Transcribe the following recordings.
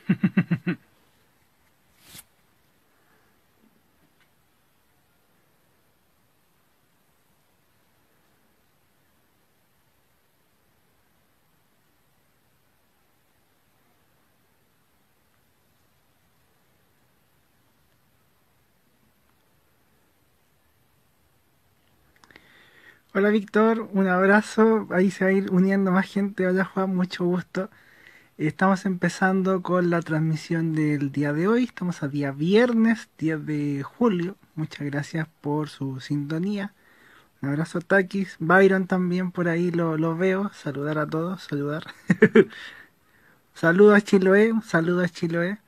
Hola Víctor, un abrazo. Ahí se va a ir uniendo más gente. Hola Juan, mucho gusto. Estamos empezando con la transmisión del día de hoy. Estamos a día viernes, 10 de julio. Muchas gracias por su sintonía. Un abrazo Takis. Byron también por ahí lo veo. Saludar a todos, saludar. Saludos a Chiloé, un saludo a Chiloé.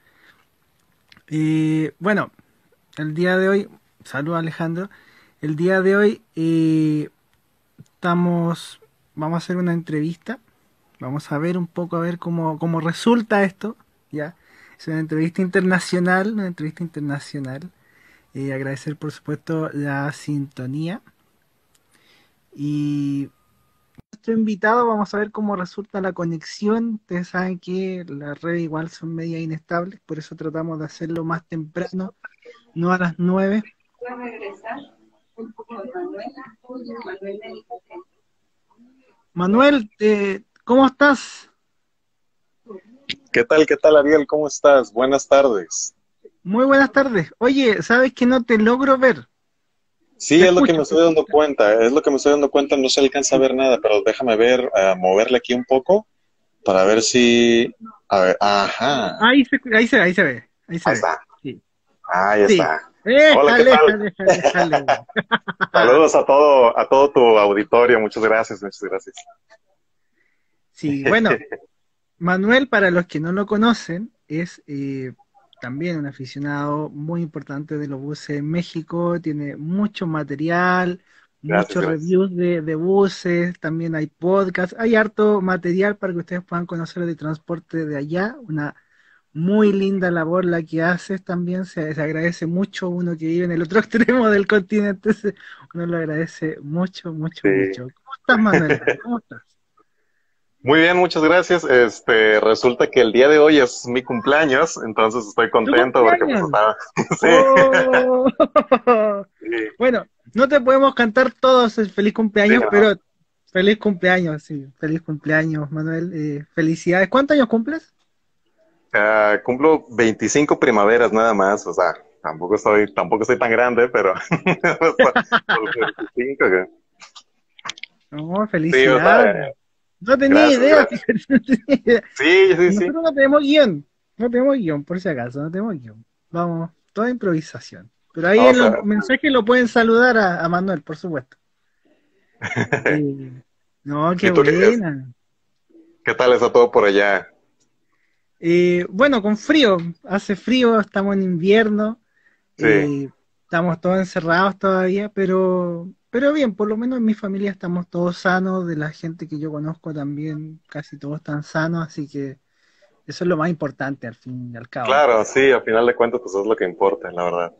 Bueno, el día de hoy, saludos Alejandro. El día de hoy estamos, vamos a hacer una entrevista. Vamos a ver un poco a ver cómo resulta esto, ¿ya? Es una entrevista internacional, una entrevista internacional. Agradecer por supuesto la sintonía. Y nuestro invitado, vamos a ver cómo resulta la conexión. Ustedes saben que las redes igual son media inestables, por eso tratamos de hacerlo más temprano, no a las 9. Manuel, ¿cómo estás? Qué tal, Ariel? ¿Cómo estás? Buenas tardes. Muy buenas tardes. Oye, ¿sabes que no te logro ver? Sí, Te es lo que escucho. me estoy dando cuenta, es lo que me estoy dando cuenta, no se alcanza a ver nada, pero déjame ver, moverle aquí un poco para ver si, a ver, ajá, Ahí se ve, ahí se ahí ve. está, Sí, ahí sí. está. Hola, ¿qué tal? Jale. Saludos a todo tu auditorio, muchas gracias, muchas gracias. Sí, bueno, Manuel, para los que no lo conocen, es también un aficionado muy importante de los buses en México, tiene mucho material, Gracias, muchos gracias. reviews de buses, también hay podcasts, hay harto material para que ustedes puedan conocer de transporte de allá, una muy linda labor la que haces también, se agradece mucho uno que vive en el otro extremo del continente, uno lo agradece mucho, mucho, Sí. mucho. ¿Cómo estás, Manuel? ¿Cómo estás? Muy bien, muchas gracias. Resulta que el día de hoy es mi cumpleaños, entonces estoy ¡Tu contento porque pues cumpleaños! estaba, ¡Oh! sí, Bueno, no te podemos cantar todos el feliz sí, cumpleaños, no. pero feliz cumpleaños, sí, feliz cumpleaños, Manuel. Felicidades. ¿Cuántos años cumples? Cumplo 25 primaveras nada más, o sea, tampoco estoy tan grande, pero por los 25, No, sí, o felicidades. sea, No tenía gracias, idea, gracias. fíjate, no tenía idea. Sí, sí, sí. Nosotros no tenemos guión, no tenemos guión, por si acaso, no tenemos guión. Vamos, toda improvisación. Pero ahí No, o en los sea, mensajes lo pueden saludar a Manuel, por supuesto. Eh, no, qué ¿y tú buena. qué tal está todo por allá? Bueno, con frío, hace frío, estamos en invierno, Sí, estamos todos encerrados todavía, pero bien, por lo menos en mi familia estamos todos sanos, de la gente que yo conozco también, casi todos están sanos, así que eso es lo más importante al fin y al cabo. claro, sí, al final de cuentas, pues es lo que importa, la verdad.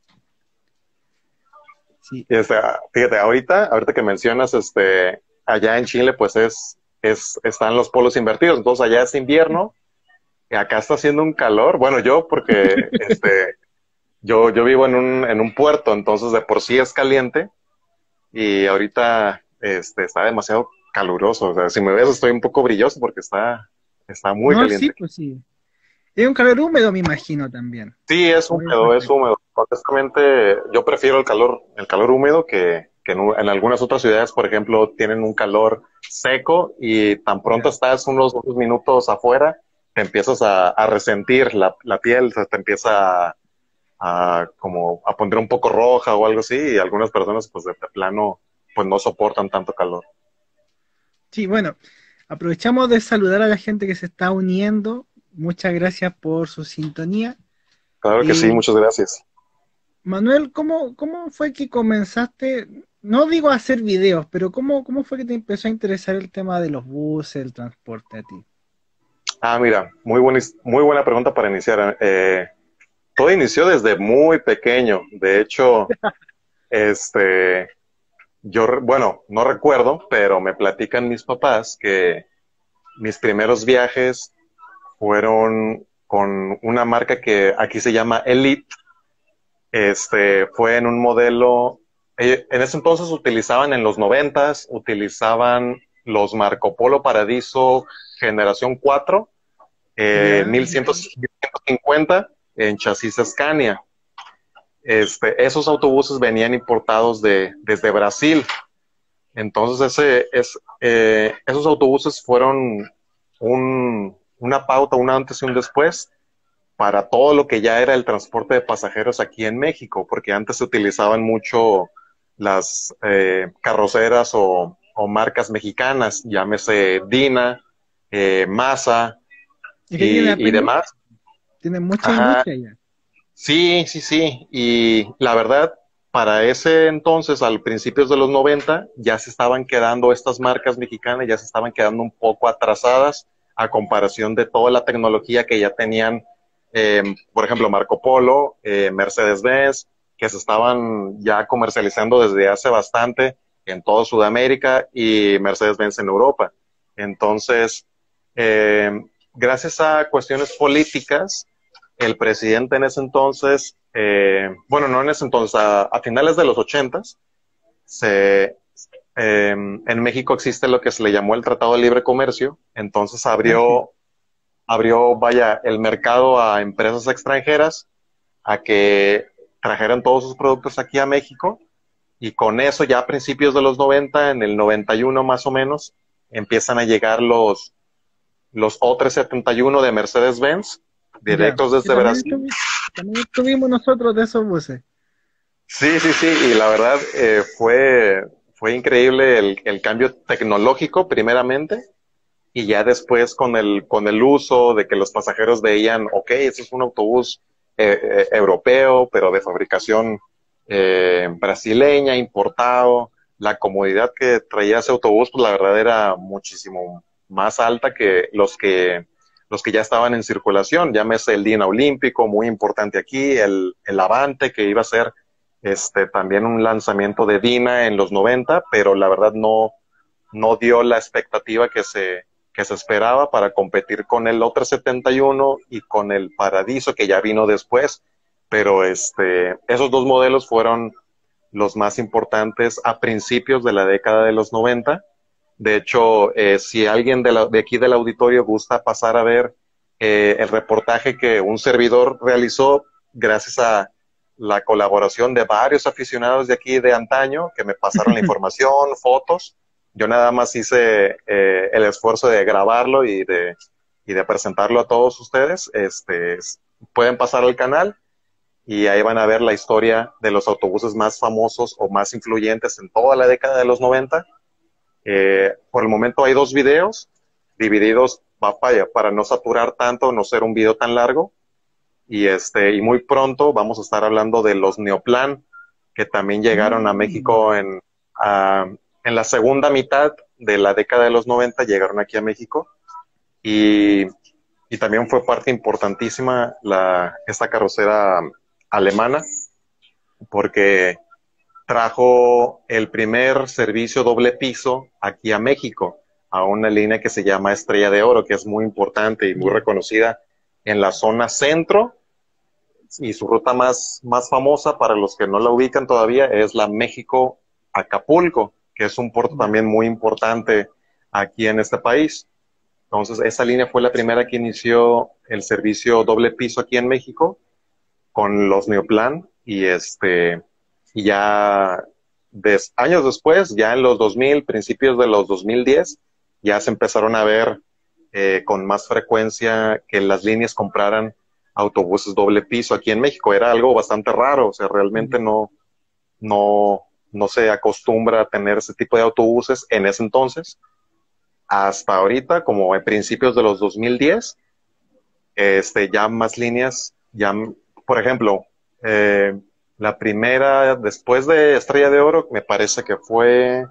Sí, Y fíjate, ahorita que mencionas, allá en Chile, pues están los polos invertidos, entonces allá es invierno, y acá está haciendo un calor, bueno, porque, yo vivo en un puerto, entonces de por sí es caliente, y ahorita, está demasiado caluroso, o sea, si me ves estoy un poco brilloso porque está muy no, sí, caliente. pues sí. Es un calor húmedo, me imagino también. Sí, es O es húmedo, es refresco. húmedo. Honestamente, yo prefiero el calor húmedo que en algunas otras ciudades, por ejemplo, tienen un calor seco y tan pronto Ya. estás unos minutos afuera, te empiezas a resentir la piel, se te empieza como a poner un poco roja o algo así, y algunas personas, pues de plano, pues no soportan tanto calor. Sí, bueno, aprovechamos de saludar a la gente que se está uniendo. Muchas gracias por su sintonía. Claro que sí, Eh, muchas gracias. Manuel, ¿cómo fue que comenzaste? No digo a hacer videos, pero ¿cómo fue que te empezó a interesar el tema de los buses, el transporte a ti? Mira, muy buena pregunta para iniciar. Todo inició desde muy pequeño. De hecho, Este, bueno, no recuerdo, pero me platican mis papás que mis primeros viajes fueron con una marca que aquí se llama Elite. Fue en un modelo, en ese entonces utilizaban en los 90s, utilizaban los Marco Polo Paradiso Generación 4, Ya, 1150 en chasis Scania. Esos autobuses venían importados desde Brasil. Entonces esos autobuses fueron una pauta, un antes y un después para todo lo que ya era el transporte de pasajeros aquí en México, porque antes se utilizaban mucho las carroceras o marcas mexicanas, llámese Dina, Masa ¿y qué tiene y apenas? demás. Tiene mucha Ajá, industria ya. sí, sí, sí. Y la verdad, para ese entonces, al principios de los 90, ya se estaban quedando estas marcas mexicanas, ya se estaban quedando un poco atrasadas a comparación de toda la tecnología que ya tenían, por ejemplo, Marco Polo, Mercedes-Benz, que se estaban ya comercializando desde hace bastante en toda Sudamérica y Mercedes-Benz en Europa. Entonces, eh, gracias a cuestiones políticas, el presidente en ese entonces, bueno, no en ese entonces, a finales de los 80s, en México existe lo que se le llamó el Tratado de Libre Comercio, entonces Ah, sí. vaya, el mercado a empresas extranjeras a que trajeran todos sus productos aquí a México, y con eso ya a principios de los 90, en el 91 más o menos, empiezan a llegar los O371 de Mercedes-Benz, Ya. directos Que desde Brasil. también estuvimos nosotros de esos buses. Sí, sí, sí, y la verdad fue increíble el cambio tecnológico primeramente, y ya después con el uso de que los pasajeros veían, ok, ese es un autobús europeo, pero de fabricación brasileña, importado. La comodidad que traía ese autobús, pues la verdad era muchísimo más alta que los que ya estaban en circulación. Llámese el Dina Olímpico, muy importante aquí, el Avante, que iba a ser también un lanzamiento de Dina en los 90, pero la verdad no dio la expectativa que se esperaba para competir con el otro 71 y con el Paradiso, que ya vino después. Pero esos dos modelos fueron los más importantes a principios de la década de los 90. De hecho, si alguien de aquí del auditorio gusta pasar a ver el reportaje que un servidor realizó gracias a la colaboración de varios aficionados de aquí de antaño que me pasaron la información, fotos. Yo nada más hice el esfuerzo de grabarlo y de presentarlo a todos ustedes. Pueden pasar al canal y ahí van a ver la historia de los autobuses más famosos o más influyentes en toda la década de los 90. Por el momento hay dos videos divididos para no saturar tanto, no ser un video tan largo. Y muy pronto vamos a estar hablando de los Neoplan, que también llegaron a Mm. México en la segunda mitad de la década de los 90, llegaron aquí a México. Y, y también fue parte importantísima esta carrocera alemana, porque trajo el primer servicio doble piso aquí a México, a una línea que se llama Estrella de Oro, que es muy importante y muy Ya. reconocida en la zona centro, y su ruta más famosa para los que no la ubican todavía es la México-Acapulco, que es un puerto Ya. también muy importante aquí en este país. Entonces, esa línea fue la primera que inició el servicio doble piso aquí en México con los Neoplan, y ya años después, ya en los 2000, principios de los 2010, ya se empezaron a ver con más frecuencia que las líneas compraran autobuses doble piso aquí en México. Era algo bastante raro, o sea, realmente Ya. no, no se acostumbra a tener ese tipo de autobuses en ese entonces. Hasta ahorita, como en principios de los 2010, ya más líneas, ya, por ejemplo, la primera después de Estrella de Oro, me parece que fue,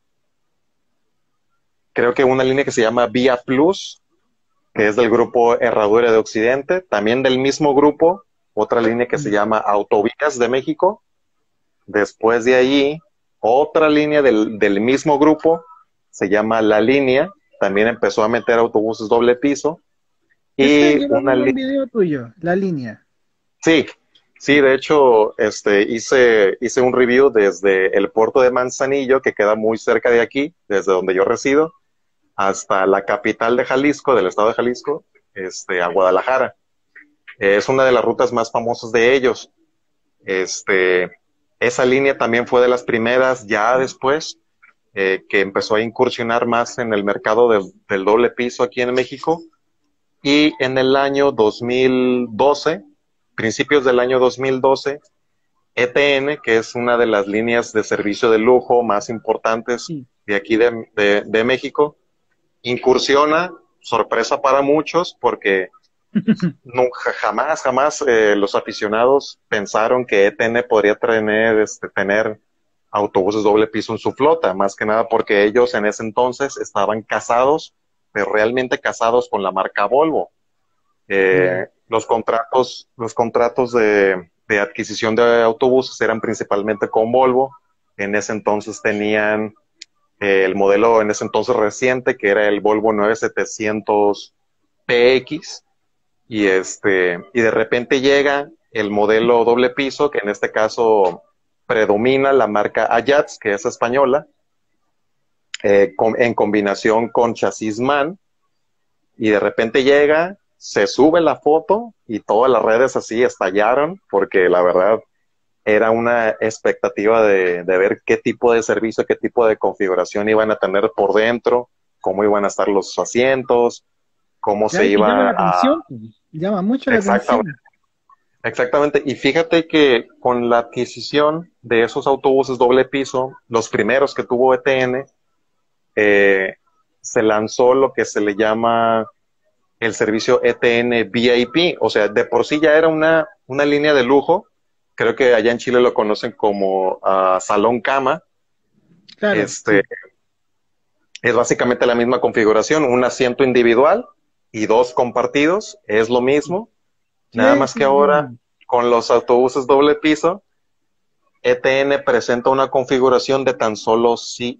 creo que una línea que se llama Vía Plus, que es del grupo Herradura de Occidente, también del mismo grupo, otra línea que se Ya. llama Autovías de México. Después de ahí, otra línea del mismo grupo, se llama La Línea, también empezó a meter autobuses doble piso. Ese Y yo lo vi una en un línea. video tuyo, la línea. Sí, sí, de hecho, hice un review desde el puerto de Manzanillo, que queda muy cerca de aquí, desde donde yo resido, hasta la capital de Jalisco, del estado de Jalisco, a Guadalajara. Es una de las rutas más famosas de ellos. Este, Esa línea también fue de las primeras, ya después, que empezó a incursionar más en el mercado del doble piso aquí en México. Y en el año 2012, principios del año 2012, ETN, que es una de las líneas de servicio de lujo más importantes Sí. de aquí de México, incursiona, sorpresa para muchos, porque nunca, jamás los aficionados pensaron que ETN podría tener autobuses doble piso en su flota, más que nada porque ellos en ese entonces estaban casados, pero realmente casados con la marca Volvo. Ya. Los contratos de adquisición de autobuses eran principalmente con Volvo. En ese entonces tenían el modelo en ese entonces reciente, que era el Volvo 9700 PX, y de repente llega el modelo doble piso, que en este caso predomina la marca Ajax, que es española, en combinación con chasis MAN, y de repente llega, se sube la foto y todas las redes así estallaron, porque la verdad era una expectativa de ver qué tipo de servicio, qué tipo de configuración iban a tener por dentro, cómo iban a estar los asientos, cómo Ya, se y llama iba la a... atención, pues, llama mucho la Exactamente, atención. exactamente. Y fíjate que con la adquisición de esos autobuses doble piso, los primeros que tuvo ETN, eh, se lanzó lo que se le llama el servicio ETN VIP. O sea, de por sí ya era una línea de lujo. Creo que allá en Chile lo conocen como salón cama. Claro, Este, sí. es básicamente la misma configuración, un asiento individual y dos compartidos, es lo mismo. Nada Sí, más sí, que lo ahora, vi. con los autobuses doble piso, ETN presenta una configuración de tan solo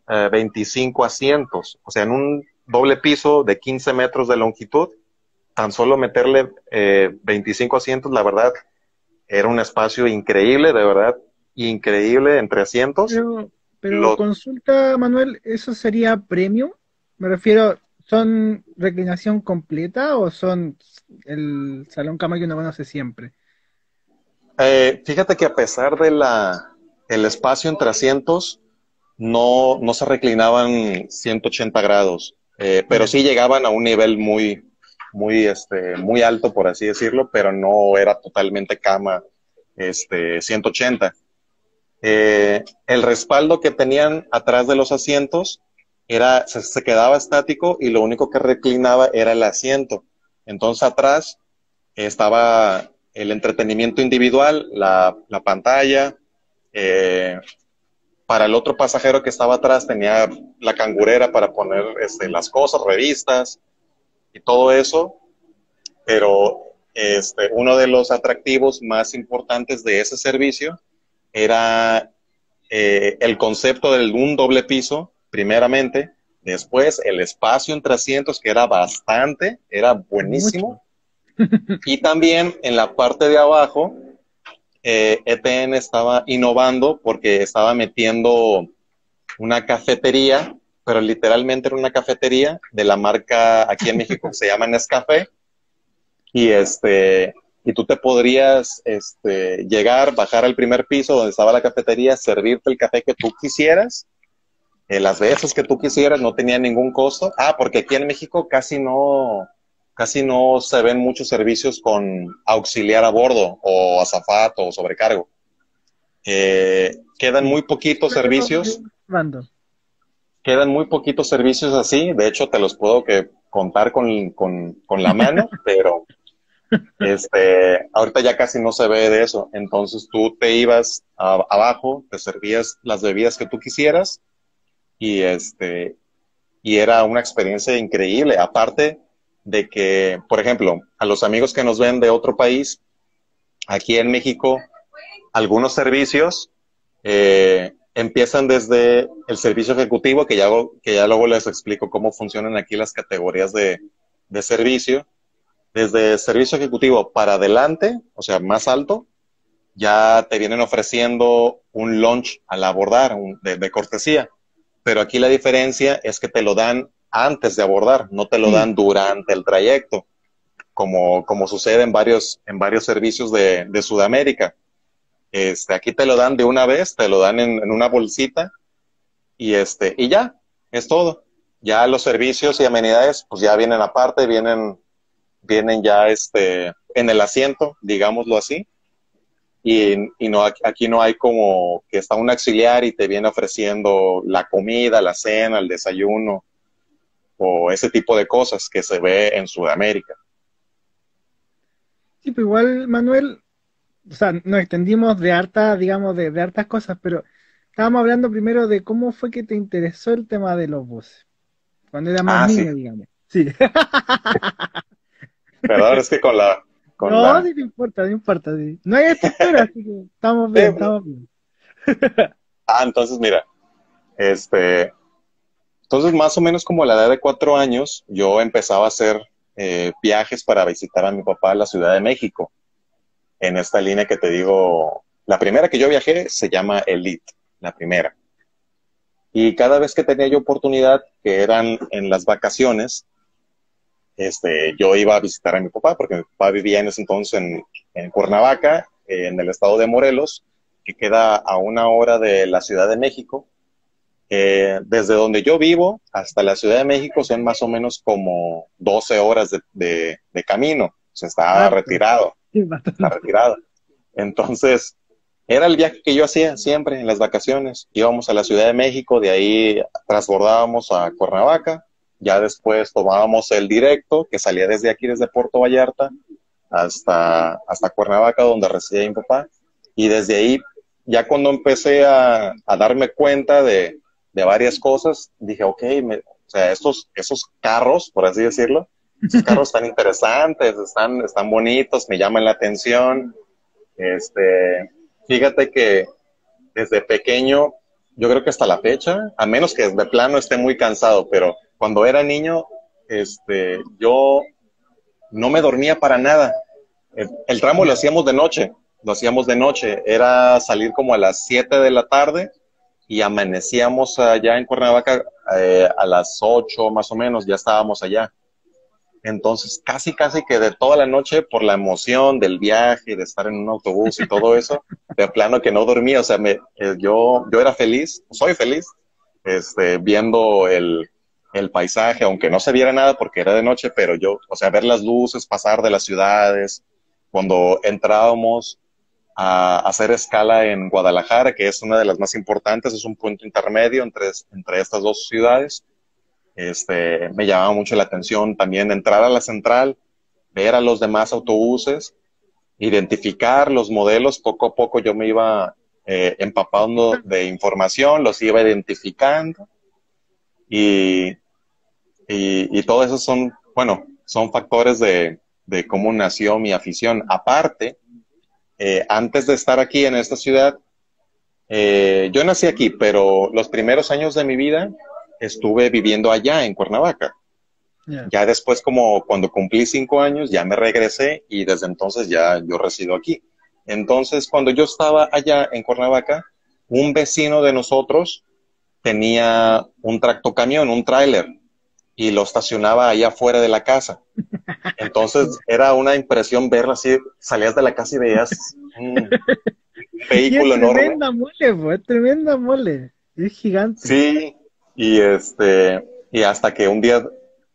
25 asientos. O sea, en un doble piso de 15 metros de longitud, tan solo meterle 25 asientos, la verdad, era un espacio increíble, de verdad, increíble entre asientos. Pero Lo, consulta, Manuel, ¿eso sería premium? Me refiero, ¿son reclinación completa o son el salón cama que uno conoce siempre? Fíjate que a pesar de el espacio entre asientos, no se reclinaban 180 grados, pero Ya. sí llegaban a un nivel muy alto, por así decirlo, pero no era totalmente cama 180. El respaldo que tenían atrás de los asientos se quedaba estático y lo único que reclinaba era el asiento. Entonces atrás estaba el entretenimiento individual, la pantalla. eh, para el otro pasajero que estaba atrás tenía la cangurera para poner las cosas, revistas y todo eso, pero uno de los atractivos más importantes de ese servicio era el concepto de un doble piso, primeramente, después el espacio entre asientos, que era bastante, era Mucho. buenísimo, y también en la parte de abajo, ETN estaba innovando porque estaba metiendo una cafetería, pero literalmente era una cafetería de la marca aquí en México que se llama Nescafé, y y tú te podrías llegar, bajar al primer piso donde estaba la cafetería, servirte el café que tú quisieras, las veces que tú quisieras, no tenía ningún costo. Porque aquí en México casi no se ven muchos servicios con auxiliar a bordo o azafato o sobrecargo. Quedan Sí. muy poquitos Lo llevo servicios, observando. quedan muy poquitos servicios así. De hecho, te los puedo contar con la mano, pero ahorita ya casi no se ve de eso. Entonces tú te ibas abajo, te servías las bebidas que tú quisieras y y era una experiencia increíble. Aparte de que, por ejemplo, a los amigos que nos ven de otro país, aquí en México, algunos servicios empiezan desde el servicio ejecutivo, que ya luego les explico cómo funcionan aquí las categorías de servicio. desde servicio ejecutivo para adelante, o sea, más alto, ya te vienen ofreciendo un lunch al abordar, de cortesía. Pero aquí la diferencia es que te lo dan antes de abordar, no te lo Sí, dan durante el trayecto, como sucede en varios servicios de Sudamérica. Aquí te lo dan de una vez, te lo dan en una bolsita y ya, es todo. Ya los servicios y amenidades, pues ya vienen aparte, vienen ya en el asiento, digámoslo así. Y no, aquí no hay como que está un auxiliar y te viene ofreciendo la comida, la cena, el desayuno o ese tipo de cosas que se ve en Sudamérica. sí, pues igual, Manuel, o sea, nos extendimos de hartas, digamos, de hartas cosas, pero estábamos hablando primero de cómo fue que te interesó el tema de los buses, cuando eras más Ah, sí. niño, digamos. Sí. Perdón, es que con No, la, sí, no importa, no importa. Sí. No hay estructura, así que estamos bien, sí, estamos bien. entonces mira, este, entonces más o menos como a la edad de 4 años, yo empezaba a hacer viajes para visitar a mi papá a la Ciudad de México, en esta línea que te digo, la primera que yo viajé se llama Elite, la primera. Y cada vez que tenía yo oportunidad, que eran en las vacaciones, yo iba a visitar a mi papá, porque mi papá vivía en ese entonces en Cuernavaca, en el estado de Morelos, que queda a 1 hora de la Ciudad de México. Desde donde yo vivo hasta la Ciudad de México son más o menos como 12 horas de camino. O sea, Harto, sí, está bastante. retirado. Entonces, era el viaje que yo hacía siempre en las vacaciones. Íbamos a la Ciudad de México, de ahí transbordábamos a Cuernavaca, ya después tomábamos el directo que salía desde aquí, desde Puerto Vallarta, hasta Cuernavaca, donde residía mi papá. Y desde ahí, ya cuando empecé a darme cuenta de varias cosas, dije, ok, o sea, esos carros, por así decirlo, esos carros están interesantes, están bonitos, me llaman la atención. Fíjate que desde pequeño, yo creo que hasta la fecha, a menos que de plano esté muy cansado, pero cuando era niño, yo no me dormía para nada. El tramo Ya. lo hacíamos de noche, era salir como a las 7 de la tarde y amanecíamos allá en Cuernavaca a las 8 más o menos, ya estábamos allá. Entonces, casi que de toda la noche, por la emoción del viaje, de estar en un autobús y todo eso, de plano que no dormía, o sea, yo era feliz, soy feliz, viendo el paisaje, aunque no se viera nada porque era de noche, pero yo, o sea, ver las luces pasar de las ciudades, cuando entrábamos a hacer escala en Guadalajara, que es una de las más importantes, es un punto intermedio entre estas dos ciudades. Me llamaba mucho la atención también entrar a la central, ver a los demás autobuses, identificar los modelos. Poco a poco yo me iba empapando de información, los iba identificando y, y todo eso son, bueno, son factores de cómo nació mi afición. Aparte, antes de estar aquí en esta ciudad, yo nací aquí, pero los primeros años de mi vida estuve viviendo allá en Cuernavaca. Ya. Ya después, como cuando cumplí 5 años, ya me regresé y desde entonces ya yo resido aquí. Entonces, cuando yo estaba allá en Cuernavaca, un vecino de nosotros tenía un tractocamión, un tráiler, y lo estacionaba allá afuera de la casa. Entonces, era una impresión verlo así, salías de la casa y veías un Y es vehículo enorme. tremenda mole, pues, es tremenda mole. Es gigante. Sí, y y hasta que un día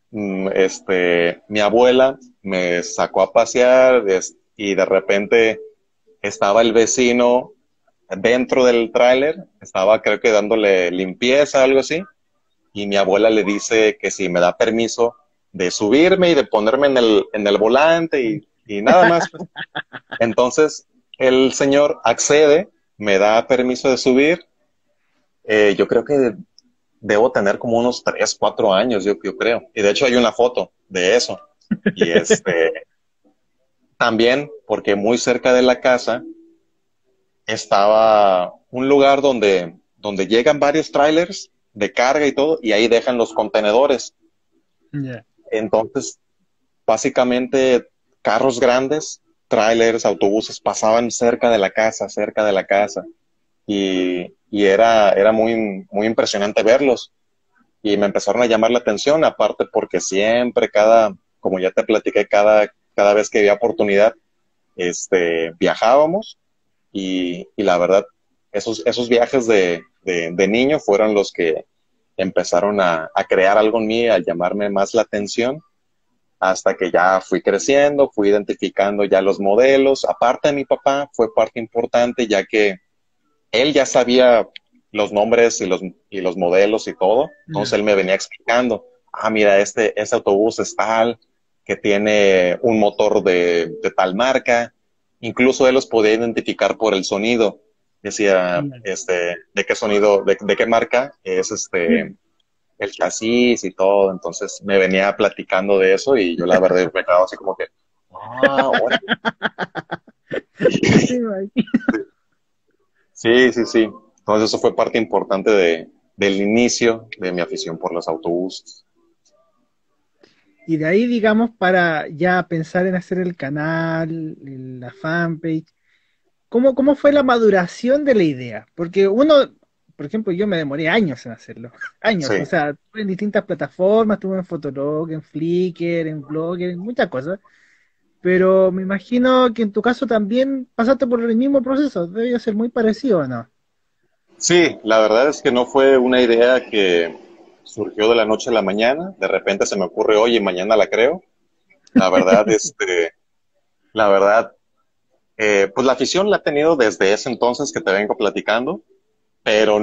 mi abuela me sacó a pasear y de repente estaba el vecino dentro del tráiler, estaba creo que dándole limpieza, algo así, y mi abuela le dice que si me da permiso de subirme y de ponerme en el volante y nada más. Pues. Entonces el señor accede, me da permiso de subir. Yo creo que debo tener como unos 3, 4 años, yo creo. Y de hecho hay una foto de eso. Y también, porque muy cerca de la casa estaba un lugar donde llegan varios trailers de carga y todo, y ahí dejan los contenedores. Ya. Entonces, básicamente carros grandes, trailers, autobuses pasaban cerca de la casa, y era muy, muy impresionante verlos. Y me empezaron a llamar la atención, aparte porque siempre, como ya te platiqué, cada vez que había oportunidad, viajábamos, y la verdad, esos viajes de niño fueron los que empezaron a crear algo en mí, a llamarme más la atención, hasta que ya fui creciendo, fui identificando ya los modelos. Aparte de mi papá, fue parte importante, ya que él ya sabía los nombres y los modelos y todo. Entonces Ya. él me venía explicando, mira, este autobús es tal, que tiene un motor de tal marca. Incluso él los podía identificar por el sonido. Decía, Ya. de qué sonido, de qué marca es el chasis y todo. Entonces me venía platicando de eso, y yo la verdad me quedaba así como que, ahora. Sí, imagino. Sí, sí, sí. Entonces eso fue parte importante del inicio de mi afición por los autobuses. Y de ahí, digamos, para ya pensar en hacer el canal, la fanpage, ¿cómo fue la maduración de la idea? Porque uno, por ejemplo, yo me demoré años en hacerlo, años, o Sí, sea, estuve en distintas plataformas, estuve en Fotolog, en Flickr, en Blogger, en muchas cosas, pero me imagino que en tu caso también pasaste por el mismo proceso, debe ser muy parecido, ¿no? sí, la verdad es que no fue una idea que surgió de la noche a la mañana. De repente se me ocurre hoy y mañana la creo. La verdad, la verdad, pues la afición la he tenido desde ese entonces que te vengo platicando, pero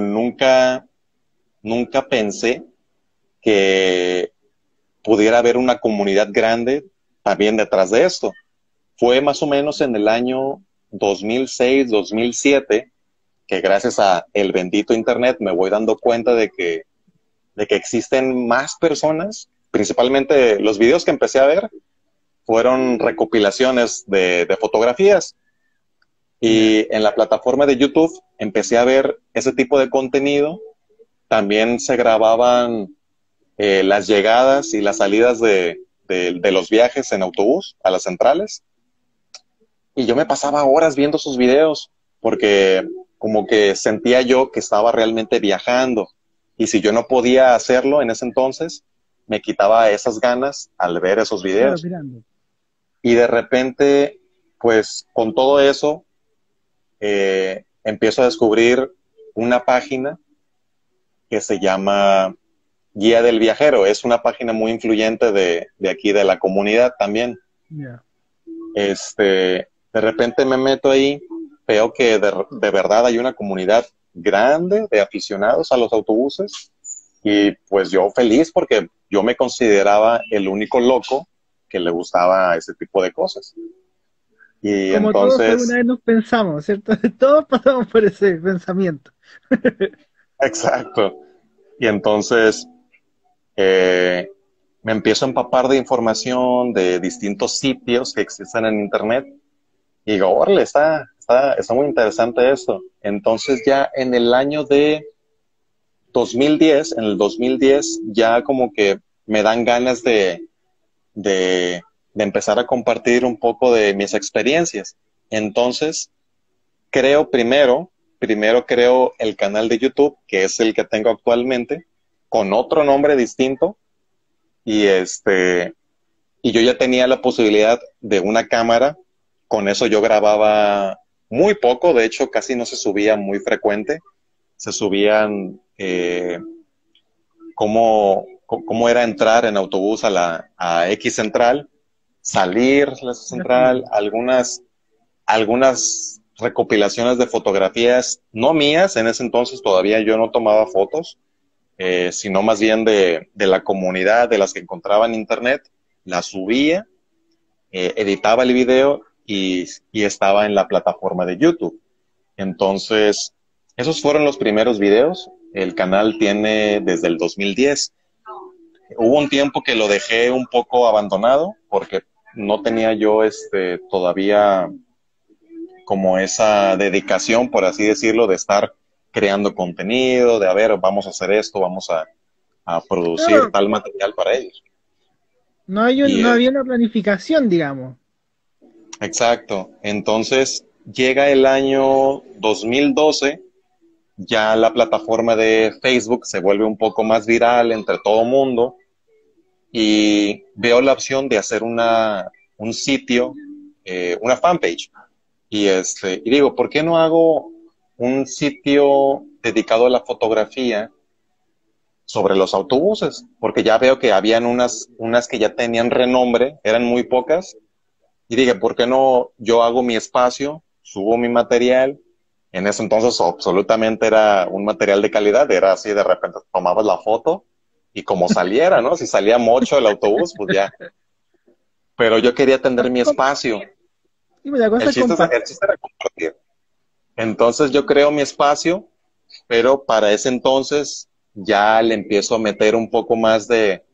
nunca pensé que pudiera haber una comunidad grande también detrás de esto. Fue más o menos en el año 2006, 2007, que gracias a el bendito Internet me voy dando cuenta de que existen más personas. Principalmente los videos que empecé a ver fueron recopilaciones de fotografías, Ya. y en la plataforma de YouTube empecé a ver ese tipo de contenido. También se grababan las llegadas y las salidas de los viajes en autobús a las centrales, y yo me pasaba horas viendo sus videos, porque como que sentía yo que estaba realmente viajando, y si yo no podía hacerlo en ese entonces, me quitaba esas ganas al ver esos Claro, videos. mirando. Y de repente, pues con todo eso, empiezo a descubrir una página que se llama Guía del Viajero. Es una página muy influyente de aquí, de la comunidad también. Ya. De repente me meto ahí, veo que de verdad hay una comunidad grande de aficionados a los autobuses, y pues yo feliz, porque yo me consideraba el único loco que le gustaba ese tipo de cosas. Y Como todos alguna entonces, vez nos pensamos, ¿cierto? Todos pasamos por ese pensamiento. exacto. Y entonces eh, me empiezo a empapar de información de distintos sitios que existen en Internet. Y digo, órale, está muy interesante esto. Entonces ya en el año de 2010, en el 2010, ya como que me dan ganas de empezar a compartir un poco de mis experiencias. Entonces, primero creo el canal de YouTube, que es el que tengo actualmente, con otro nombre distinto, y y yo ya tenía la posibilidad de una cámara. Con eso yo grababa muy poco, de hecho casi no se subía muy frecuente. Se subían cómo era entrar en autobús a X central, salir de esa Ya central, saliendo. algunas recopilaciones de fotografías, no mías. En ese entonces todavía yo no tomaba fotos, sino más bien de la comunidad, de las que encontraba en Internet. La subía, editaba el video, y estaba en la plataforma de YouTube. Entonces, esos fueron los primeros videos. El canal tiene desde el 2010. Hubo un tiempo que lo dejé un poco abandonado, porque no tenía yo todavía como esa dedicación, por así decirlo, de estar creando contenido, de a ver, vamos a hacer esto, vamos a producir Claro, tal material para ellos. no hay Y no había una planificación, digamos. exacto. Entonces llega el año 2012, ya la plataforma de Facebook se vuelve un poco más viral entre todo mundo y veo la opción de hacer un sitio, una fanpage. Y digo, ¿por qué no hago un sitio dedicado a la fotografía sobre los autobuses? Porque ya veo que habían unas que ya tenían renombre, eran muy pocas, y dije, ¿por qué no yo hago mi espacio, subo mi material? En ese entonces absolutamente era un material de calidad, era así, de repente tomabas la foto y como saliera, ¿no? Si salía mocho el autobús, pues ya. Pero yo quería tener mi espacio. Y la cosa El es chiste, el chiste era compartir. Entonces yo creo mi espacio, pero para ese entonces ya le empiezo a meter un poco más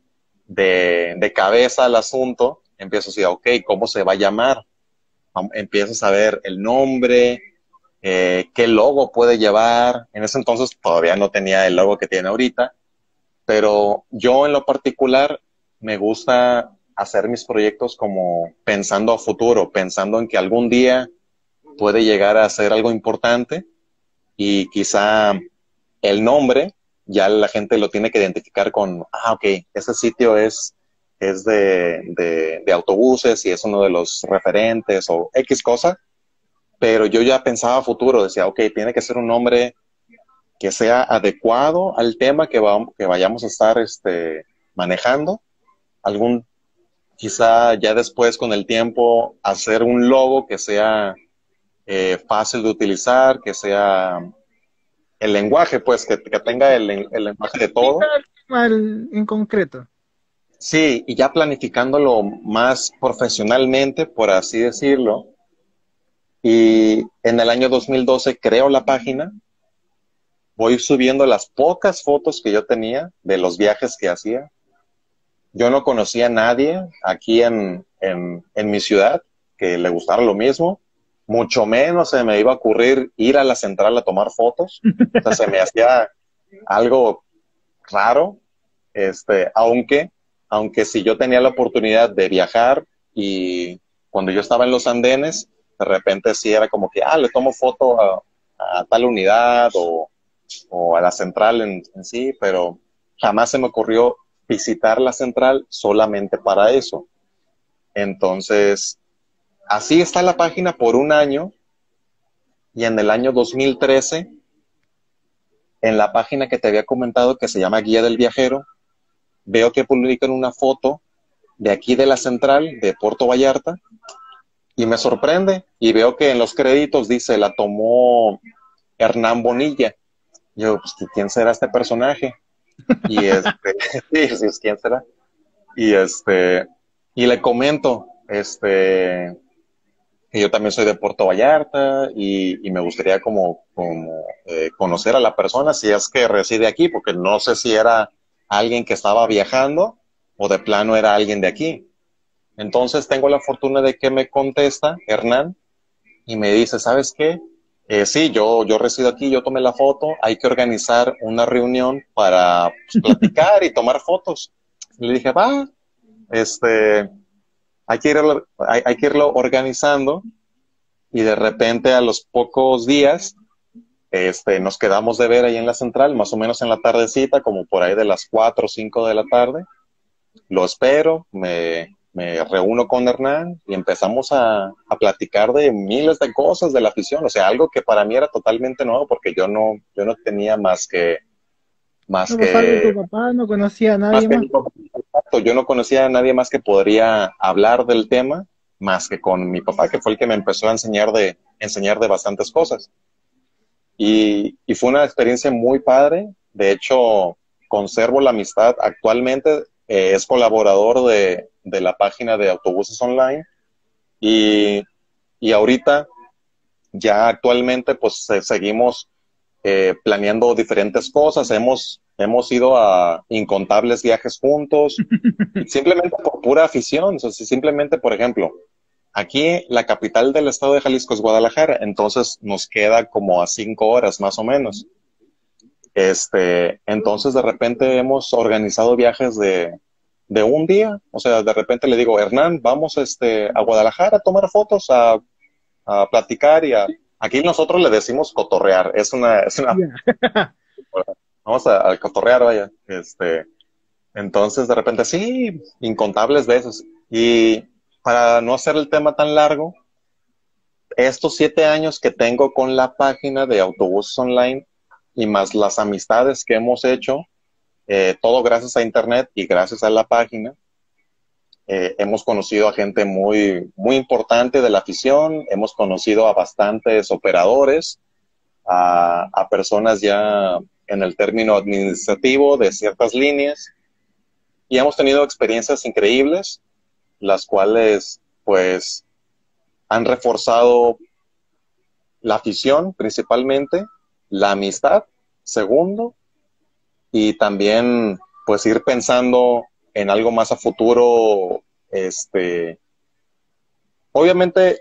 de cabeza al asunto. Empiezo a decir, ok, ¿cómo se va a llamar? Empiezo a saber el nombre, qué logo puede llevar. En ese entonces todavía no tenía el logo que tiene ahorita, pero yo en lo particular me gusta hacer mis proyectos como pensando a futuro, pensando en que algún día puede llegar a ser algo importante y quizá el nombre ya la gente lo tiene que identificar con, ok, ese sitio es de autobuses y es uno de los referentes o X cosa, pero yo ya pensaba a futuro, decía, ok, tiene que ser un nombre que sea adecuado al tema que vayamos a estar manejando, algún, quizá ya después con el tiempo hacer un logo que sea fácil de utilizar, que sea el lenguaje, pues, que tenga el lenguaje de todo. en concreto. Sí, y ya planificándolo más profesionalmente, por así decirlo. Y en el año 2012 creo la página, voy subiendo las pocas fotos que yo tenía de los viajes que hacía. Yo no conocía a nadie aquí en mi ciudad que le gustara lo mismo. Mucho menos se me iba a ocurrir ir a la central a tomar fotos. O sea, se me hacía algo raro, aunque si yo tenía la oportunidad de viajar y cuando yo estaba en los andenes, de repente sí era como que, le tomo foto a tal unidad o a la central en sí, pero jamás se me ocurrió visitar la central solamente para eso. Entonces, así está la página por un año y en el año 2013, en la página que te había comentado que se llama Guía del Viajero, veo que publican una foto de aquí de la central de Puerto Vallarta y me sorprende y veo que en los créditos dice la tomó Hernán Bonilla. Yo, pues, ¿quién será este personaje? Y sí, sí, ¿quién será? Y y le comento, que yo también soy de Puerto Vallarta y me gustaría como conocer a la persona si es que reside aquí, porque no sé si era alguien que estaba viajando o de plano era alguien de aquí. Entonces tengo la fortuna de que me contesta Hernán y me dice, ¿sabes qué? Sí, yo resido aquí, yo tomé la foto, hay que organizar una reunión para, pues, platicar y tomar fotos. Y le dije, va, este, hay que irlo organizando y de repente a los pocos días nos quedamos de ver ahí en la central, más o menos en la tardecita, como por ahí de las 4 o 5 de la tarde. Lo espero, me reúno con Hernán y empezamos a platicar de miles de cosas de la afición, o sea, algo que para mí era totalmente nuevo porque yo no tenía más No pasaba de tu que, papá, no conocía a más nadie que más. mi papá. Yo no conocía a nadie más que podría hablar del tema, más que con mi papá, que fue el que me empezó a enseñar de bastantes cosas. Y fue una experiencia muy padre. De hecho, conservo la amistad. Actualmente es colaborador de la página de Autobuses Online y, y ahorita ya actualmente pues seguimos planeando diferentes cosas. Hemos ido a incontables viajes juntos, simplemente por pura afición. O sea, si simplemente, por ejemplo, aquí la capital del estado de Jalisco es Guadalajara, entonces nos queda como a 5 horas más o menos. Entonces de repente hemos organizado viajes de un día. O sea, de repente le digo, Hernán, vamos a Guadalajara a tomar fotos, a platicar aquí nosotros le decimos cotorrear. Es una, Ya. vamos a cotorrear, vaya. Entonces, de repente, sí, incontables veces. Y para no hacer el tema tan largo, estos 7 años que tengo con la página de Autobuses Online y más las amistades que hemos hecho, todo gracias a Internet y gracias a la página, hemos conocido a gente muy, muy importante de la afición, hemos conocido a bastantes operadores, a personas ya en el término administrativo de ciertas líneas, y hemos tenido experiencias increíbles, las cuales pues han reforzado la afición principalmente, la amistad segundo, y también pues ir pensando en algo más a futuro. Obviamente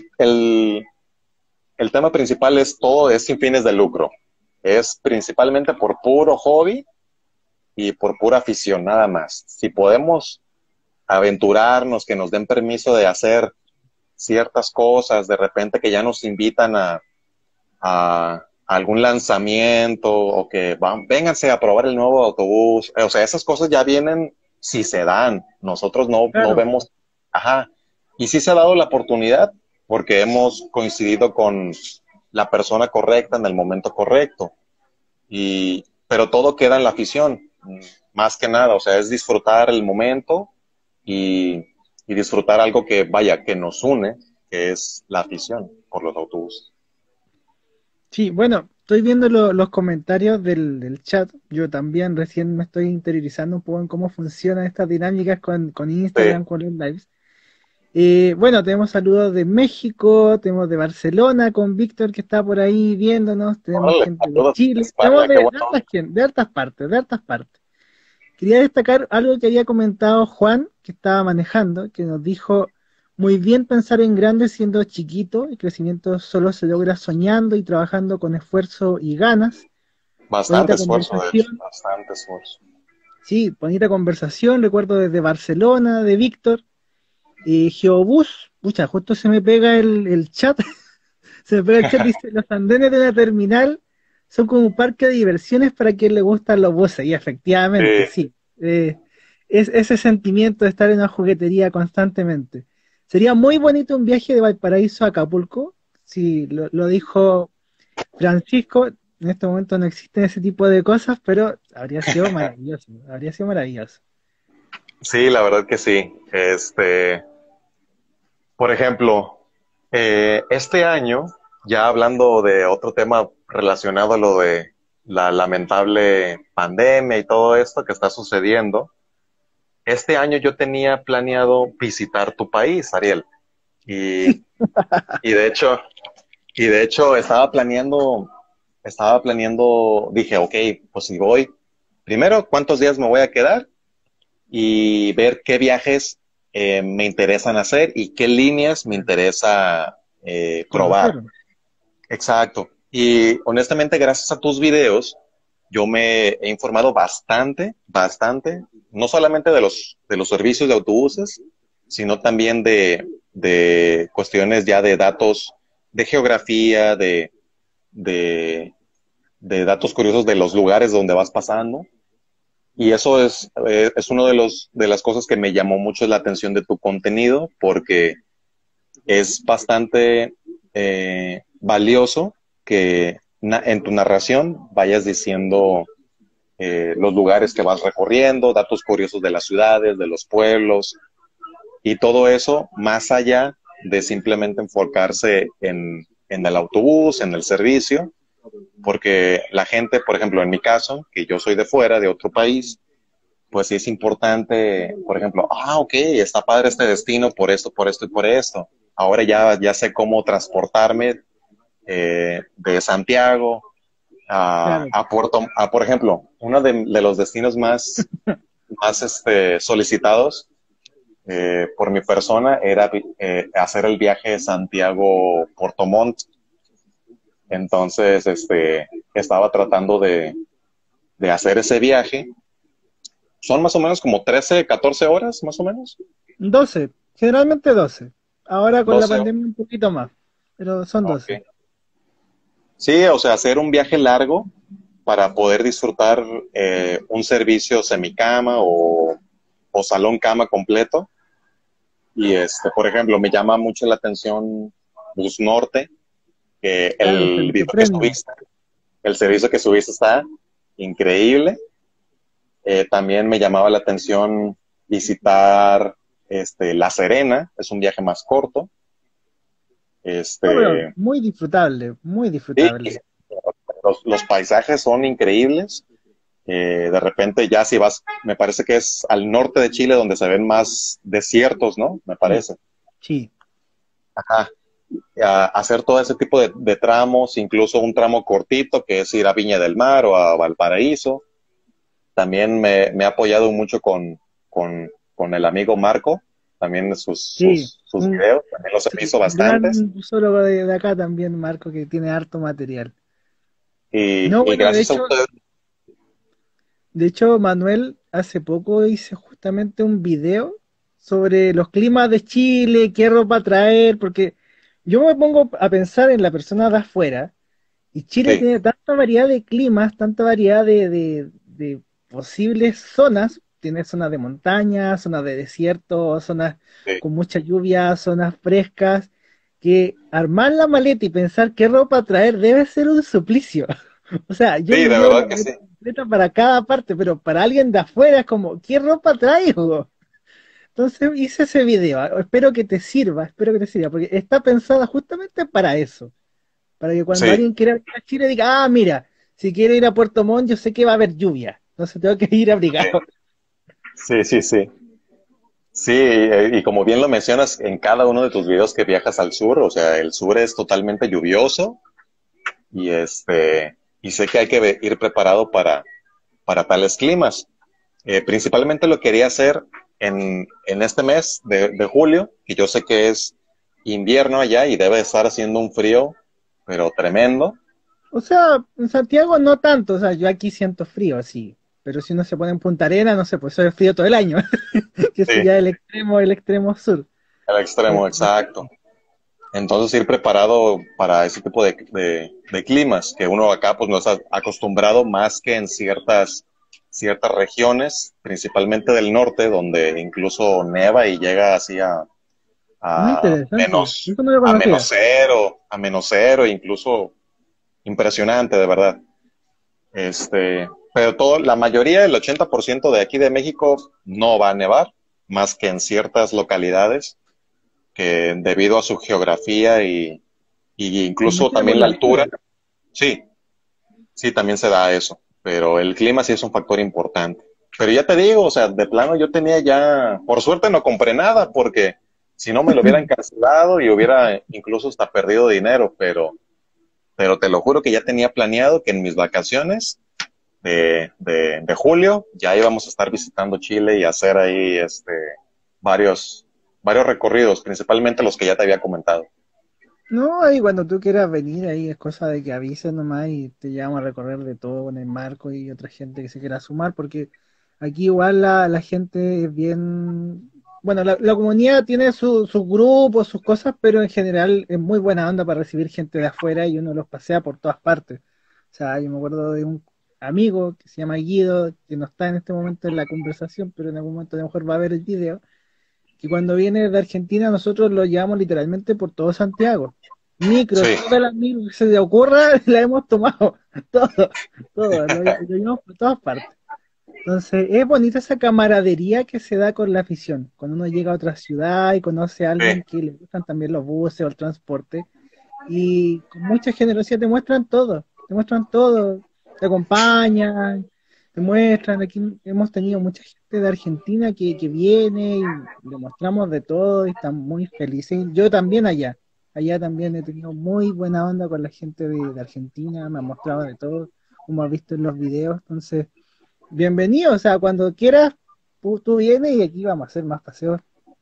el tema principal es todo es sin fines de lucro, es principalmente por puro hobby y por pura afición nada más. Si podemos aventurarnos, que nos den permiso de hacer ciertas cosas, de repente que ya nos invitan a algún lanzamiento o que vénganse a probar el nuevo autobús. O sea, esas cosas ya vienen si se dan. Nosotros no Claro. vemos, ajá. Y sí se ha dado la oportunidad porque hemos coincidido con la persona correcta en el momento correcto. Pero todo queda en la afición, más que nada. O sea, es disfrutar el momento y, y disfrutar algo que, vaya, que nos une, que es la afición por los autobuses. Sí, bueno, estoy viendo los comentarios del chat. Yo también recién me estoy interiorizando un poco en cómo funcionan estas dinámicas con Sí. Instagram, con los lives. Bueno, tenemos saludos de México, tenemos de Barcelona con Víctor que está por ahí viéndonos, tenemos Órale, gente de saludos a Chile, tenemos España, qué de bueno. hartas de hartas partes, de hartas partes. Quería destacar algo que había comentado Juan, que estaba manejando, que nos dijo, muy bien pensar en grande siendo chiquito, el crecimiento solo se logra soñando y trabajando con esfuerzo y ganas. Bastante Bonita esfuerzo, de hecho, conversación, bastante esfuerzo. sí, bonita conversación, recuerdo desde Barcelona, de Víctor. Geobús, pucha, justo se me pega el chat, se me pega el chat, dice, los andenes de la terminal son como un parque de diversiones para quien le gustan los buses, y efectivamente, Sí, sí, es ese sentimiento de estar en una juguetería constantemente. Sería muy bonito un viaje de Valparaíso a Acapulco, sí, lo dijo Francisco, en este momento no existen ese tipo de cosas, pero habría sido maravilloso. sí, la verdad que sí. Por ejemplo, este año, ya hablando de otro tema relacionado a lo de la lamentable pandemia y todo esto que está sucediendo, este año yo tenía planeado visitar tu país, Ariel, y, y de hecho, estaba planeando, dije, ok, pues si voy, primero, ¿cuántos días me voy a quedar? Y ver qué viajes me interesan hacer y qué líneas me interesa probar. Conocer. Exacto. Y honestamente, gracias a tus videos, yo me he informado bastante, bastante, no solamente de los servicios de autobuses, sino también de cuestiones ya de datos de geografía, de, de datos curiosos de los lugares donde vas pasando. Y eso es uno de las cosas que me llamó mucho la atención de tu contenido, porque es bastante valioso que en tu narración vayas diciendo los lugares que vas recorriendo, datos curiosos de las ciudades, de los pueblos, y todo eso más allá de simplemente enfocarse en el autobús, en el servicio, porque la gente, por ejemplo, en mi caso, que yo soy de fuera, de otro país, pues sí es importante, por ejemplo, ok, está padre este destino por esto y por esto. Ahora ya sé cómo transportarme de Santiago Claro. por ejemplo, uno de los destinos más solicitados por mi persona era hacer el viaje de Santiago-Puerto Montt. Entonces, estaba tratando de hacer ese viaje son más o menos como 13, 14 horas, más o menos. 12, generalmente 12. Ahora con la 12 horas. pandemia un poquito más, pero son Ok. 12. Sí, o sea, hacer un viaje largo para poder disfrutar un servicio semicama o salón cama completo. Y por ejemplo, me llama mucho la atención Bus Norte, que Claro, el servicio video que premium. subiste, el servicio que subiste está increíble. También me llamaba la atención visitar La Serena, es un viaje más corto. No, pero Este, muy disfrutable, muy sí, disfrutable. los paisajes son increíbles. De repente ya si vas, me parece que es al norte de Chile donde se ven más desiertos, ¿no? Me Sí, parece. sí. Ajá. Hacer todo ese tipo de tramos, incluso un tramo cortito que es ir a Viña del Mar o a Valparaíso. También me ha apoyado mucho con el amigo Marco, también Sí, sus videos, también los he sí, visto bastantes. gran usuario de acá también, Marco, que tiene harto material. No, Y bueno, gracias a ustedes, de hecho, Manuel, hace poco hice justamente un video sobre los climas de Chile, qué ropa traer, porque yo me pongo a pensar en la persona de afuera, y Chile sí, tiene tanta variedad de climas, tanta variedad de posibles zonas, tiene zonas de montaña, zonas de desierto, zonas sí, con mucha lluvia, zonas frescas, que armar la maleta y pensar qué ropa traer debe ser un suplicio. O sea, yo sí, me de llevo la verdad que sí. maleta completa para cada parte, pero para alguien de afuera es como, ¿qué ropa traigo? Entonces hice ese video, espero que te sirva, espero que te sirva, porque está pensada justamente para eso, para que cuando Sí, alguien quiera ir a Chile diga, ah, mira, si quiero ir a Puerto Montt, yo sé que va a haber lluvia, entonces tengo que ir abrigado. sí, sí, sí. Sí, y como bien lo mencionas en cada uno de tus videos que viajas al sur, o sea, el sur es totalmente lluvioso y y sé que hay que ir preparado para tales climas. Principalmente lo quería hacer en este mes de julio, que yo sé que es invierno allá y debe estar haciendo un frío, pero tremendo. O sea, en Santiago no tanto, o sea, yo aquí siento frío, sí, pero si uno se pone en Punta Arena, no sé, pues eso es frío todo el año, que eso Sí, ya es el extremo sur. al Pero, extremo, exacto. Entonces ir preparado para ese tipo de climas, que uno acá pues no está acostumbrado más que en ciertas regiones, principalmente del norte, donde incluso neva y llega así muy a interesante, eso no lo conocía. a menos cero, incluso impresionante, de verdad. Pero la mayoría, el 80% de aquí de México no va a nevar, más que en ciertas localidades, que debido a su geografía y Me incluso imagino por también la la altura, altura. sí, sí, también se da eso, pero el clima sí es un factor importante. Pero ya te digo, o sea, de plano yo tenía ya, por suerte no compré nada, porque si no me lo hubieran cancelado y hubiera incluso hasta perdido dinero, pero te lo juro que ya tenía planeado que en mis vacaciones de julio ya íbamos a estar visitando Chile y hacer ahí varios, varios recorridos, principalmente los que ya te había comentado. No, ahí cuando tú quieras venir, ahí es cosa de que avises nomás y te llevamos a recorrer de todo con el Marco y otra gente que se quiera sumar, porque aquí igual la gente es bien, bueno, la comunidad tiene sus grupos, sus cosas, pero en general es muy buena onda para recibir gente de afuera y uno los pasea por todas partes. O sea, yo me acuerdo de un amigo que se llama Guido, que no está en este momento en la conversación, pero en algún momento a lo mejor va a ver el video que cuando viene de Argentina nosotros lo llevamos literalmente por todo Santiago. Micros, Sí, todas las micros que se te ocurra, las hemos tomado. Todo, todo, lo llevamos por todas partes. Entonces, es bonita esa camaradería que se da con la afición. Cuando uno llega a otra ciudad y conoce a sí, alguien que le gustan también los buses o el transporte, y con mucha generosidad te muestran todo, te acompañan, te muestran. Aquí hemos tenido mucha gente de Argentina que viene y le mostramos de todo y están muy felices. Yo también allá también he tenido muy buena onda con la gente de Argentina, me han mostrado de todo, como has visto en los videos. Entonces, bienvenido, o sea, cuando quieras, tú vienes y aquí vamos a hacer más paseos,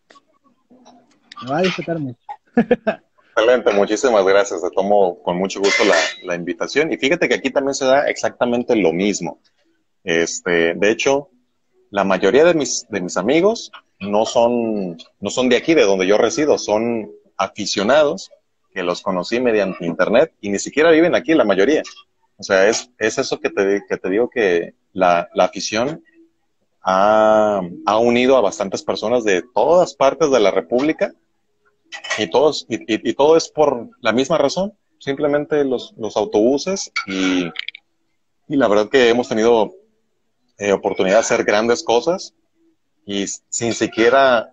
lo vas a disfrutar mucho. excelente, muchísimas gracias. Te tomo con mucho gusto la invitación. Y fíjate que aquí también se da exactamente lo mismo. De hecho, la mayoría de mis amigos no son de aquí, de donde yo resido, son aficionados que los conocí mediante internet y ni siquiera viven aquí la mayoría. O sea, es eso que te digo que la afición ha unido a bastantes personas de todas partes de la República y todo es por la misma razón, simplemente los autobuses y la verdad que hemos tenido oportunidad de hacer grandes cosas y sin siquiera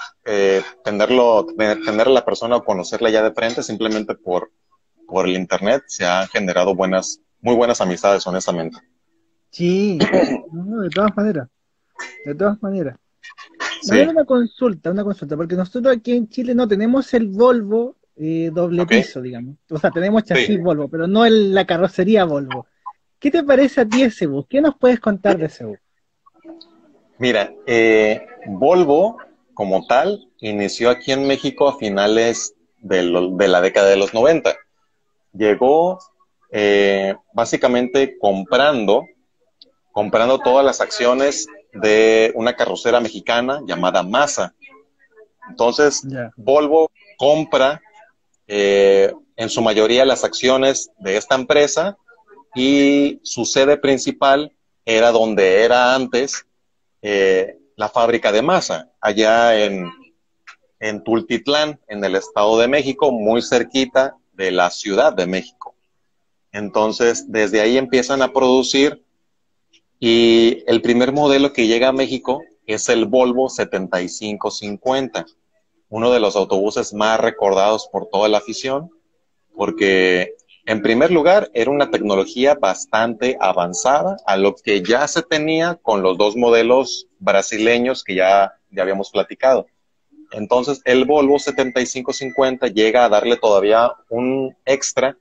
tener a la persona o conocerla ya de frente, simplemente por el internet se han generado muy buenas amistades, honestamente. Sí, no, de todas maneras, de todas maneras. A ver, Sí, una consulta, porque nosotros aquí en Chile no tenemos el Volvo doble ok, piso, digamos. O sea, tenemos sí. chasis Volvo, pero no la carrocería Volvo. ¿Qué te parece a ti ese bus? ¿Qué nos puedes contar de ese bus? Mira, Volvo como tal inició aquí en México a finales de la década de los 90. Llegó básicamente comprando todas las acciones de una carrocera mexicana llamada Masa. Entonces, Ya. Volvo compra en su mayoría las acciones de esta empresa y su sede principal era donde era antes la fábrica de Masa, allá en Tultitlán, en el Estado de México, muy cerquita de la Ciudad de México. Entonces, desde ahí empiezan a producir y el primer modelo que llega a México es el Volvo 7550, uno de los autobuses más recordados por toda la afición, porque en primer lugar era una tecnología bastante avanzada a lo que ya se tenía con los dos modelos brasileños que ya habíamos platicado. Entonces el Volvo 7550 llega a darle todavía un extra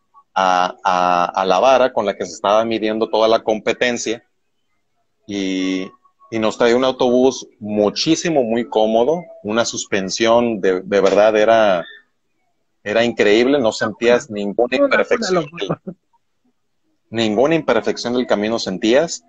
a la vara con la que se estaba midiendo toda la competencia y, y nos trae un autobús muchísimo, muy cómodo, una suspensión de verdad era increíble, no sentías Una locura. ninguna imperfección del camino sentías,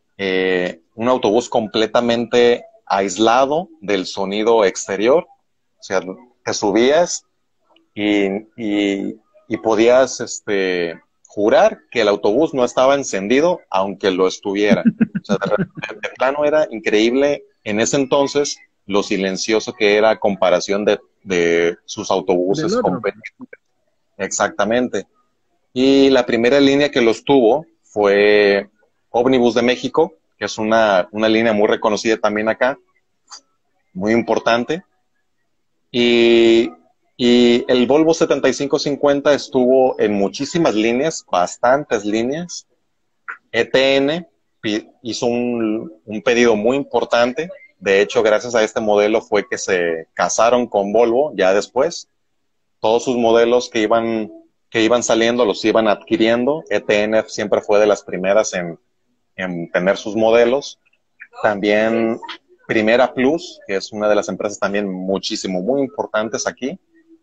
un autobús completamente aislado del sonido exterior, o sea, te subías y, y, y podías jurar que el autobús no estaba encendido, aunque lo estuviera. O sea, de plano era increíble en ese entonces lo silencioso que era a comparación de sus Del autobuses otro. competitivos. Exactamente. Y la primera línea que los tuvo fue Ómnibus de México, que es una línea muy reconocida también acá, muy importante. Y, y el Volvo 7550 estuvo en muchísimas líneas, bastantes líneas. ETN hizo un pedido muy importante. De hecho, gracias a este modelo fue que se casaron con Volvo ya después. Todos sus modelos que iban saliendo los iban adquiriendo. ETN siempre fue de las primeras en tener sus modelos. También Primera Plus, que es una de las empresas también muy importantes aquí,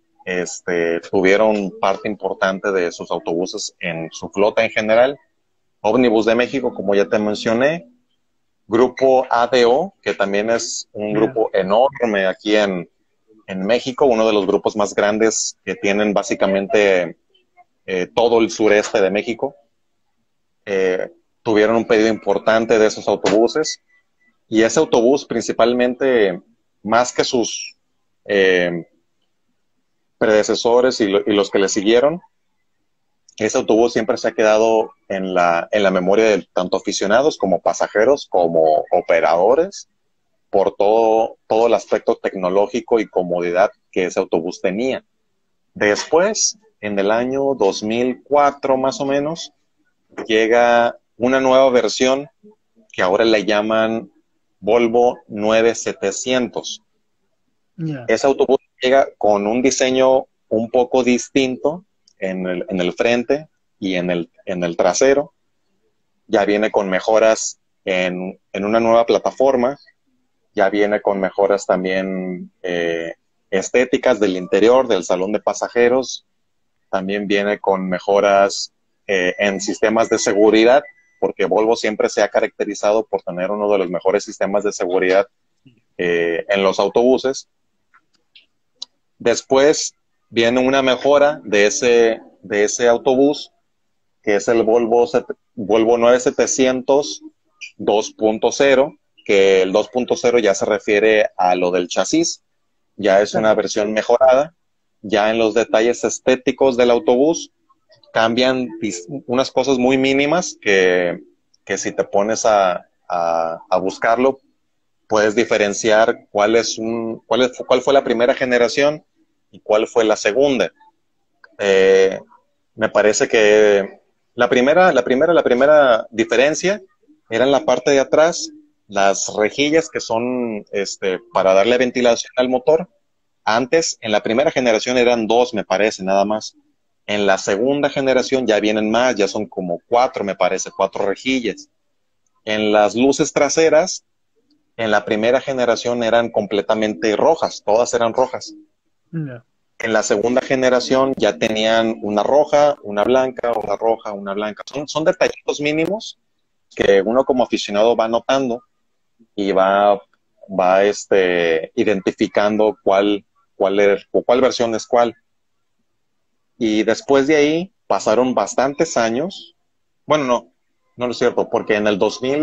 tuvieron parte importante de sus autobuses en su flota en general. Ómnibus de México, como ya te mencioné, Grupo ADO, que también es un Ya. grupo enorme aquí en México, uno de los grupos más grandes que tienen básicamente todo el sureste de México. Tuvieron un pedido importante de esos autobuses y ese autobús principalmente, más que sus eh, predecesores y los que le siguieron, ese autobús siempre se ha quedado en la memoria de tanto aficionados como pasajeros, como operadores, por todo el aspecto tecnológico y comodidad que ese autobús tenía. Después, en el año 2004 más o menos, llega una nueva versión que ahora le llaman Volvo 9700. Ya. Ese autobús llega con un diseño un poco distinto en el frente y en el trasero. Ya viene con mejoras en una nueva plataforma, ya viene con mejoras también estéticas del interior, del salón de pasajeros, también viene con mejoras en sistemas de seguridad porque Volvo siempre se ha caracterizado por tener uno de los mejores sistemas de seguridad en los autobuses. Después viene una mejora de ese autobús, que es el Volvo 9700 2.0, que el 2.0 ya se refiere a lo del chasis, ya es una versión mejorada. Ya en los detalles estéticos del autobús cambian unas cosas muy mínimas que si te pones a buscarlo, puedes diferenciar cuál fue la primera generación y cuál fue la segunda. Me parece que la primera diferencia era en la parte de atrás, las rejillas que son para darle ventilación al motor. Antes, en la primera generación eran 2, me parece, nada más. En la segunda generación ya vienen más, ya son como 4, me parece, 4 rejillas. En las luces traseras, en la primera generación eran completamente rojas, todas eran rojas. No. En la segunda generación ya tenían una roja, una blanca, una roja, una blanca. Son detallitos mínimos que uno como aficionado va notando y va identificando cuál versión es cuál. Y después de ahí pasaron bastantes años. Bueno, no es cierto, porque en el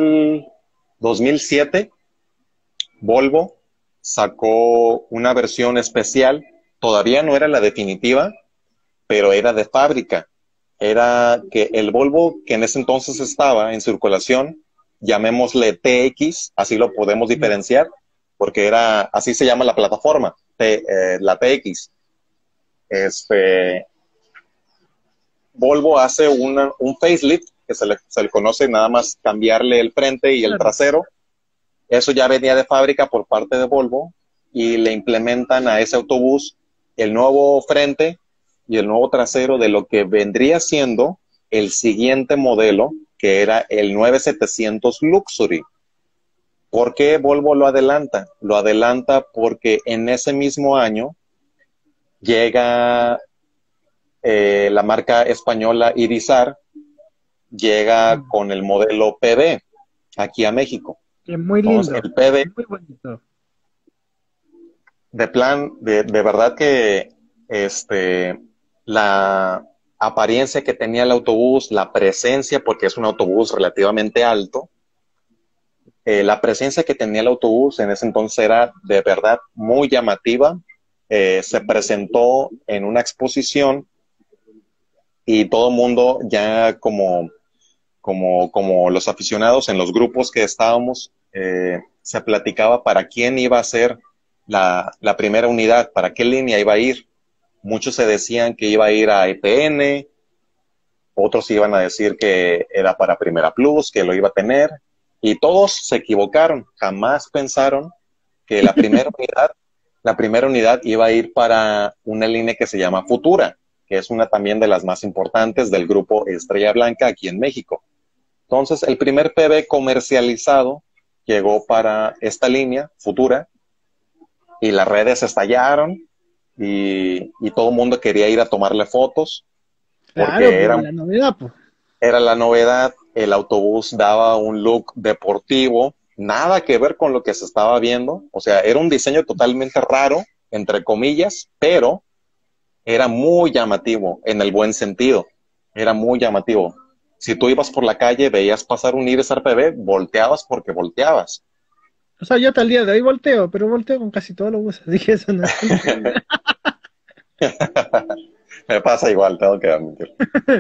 2007 Volvo sacó una versión especial. Todavía no era la definitiva, pero era de fábrica. Era que el Volvo que en ese entonces estaba en circulación, llamémosle TX, así lo podemos diferenciar, porque así se llama la plataforma, la TX. Volvo hace un facelift, que se le conoce nada más cambiarle el frente y el trasero. Eso ya venía de fábrica por parte de Volvo y le implementan a ese autobús el nuevo frente y el nuevo trasero de lo que vendría siendo el siguiente modelo, que era el 9700 Luxury. ¿Por qué Volvo lo adelanta? Lo adelanta porque en ese mismo año llega la marca española Irizar, llega con el modelo PB aquí a México. Es muy lindo. Entonces, el PB, muy bonito. de verdad que la apariencia que tenía el autobús, la presencia, porque es un autobús relativamente alto, la presencia que tenía el autobús en ese entonces era de verdad muy llamativa. Se presentó en una exposición y todo el mundo ya como los aficionados en los grupos que estábamos, se platicaba para quién iba a ser la primera unidad, para qué línea iba a ir. Muchos se decían que iba a ir a EPN, otros iban a decir que era para Primera Plus, que lo iba a tener, y todos se equivocaron. Jamás pensaron que la primera unidad iba a ir para una línea que se llama Futura, que es una también de las más importantes del grupo Estrella Blanca aquí en México. Entonces, el primer PB comercializado llegó para esta línea, Futura, y las redes estallaron y todo el mundo quería ir a tomarle fotos. Claro, porque era la novedad, pues. Era la novedad. El autobús daba un look deportivo, nada que ver con lo que se estaba viendo. O sea, era un diseño totalmente raro, entre comillas, pero era muy llamativo, en el buen sentido. Era muy llamativo. Si tú ibas por la calle, veías pasar un Irizar PB, volteabas porque volteabas. O sea, yo hasta el día de hoy volteo, pero volteo con casi todos los buses, así que eso no es un problema. Me pasa igual, tengo que admitir.